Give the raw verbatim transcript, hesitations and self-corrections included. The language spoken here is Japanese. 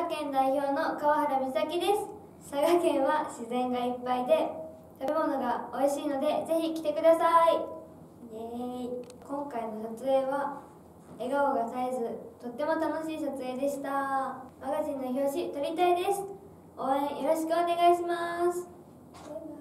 賀県代表の川原美咲です。佐賀県は自然がいっぱいで食べ物が美味しいのでぜひ来てください。イエーイ。今回の撮影は笑顔が絶えずとっても楽しい撮影でした。マガジンの表紙撮りたいです。応援よろしくお願いします。バイバイ。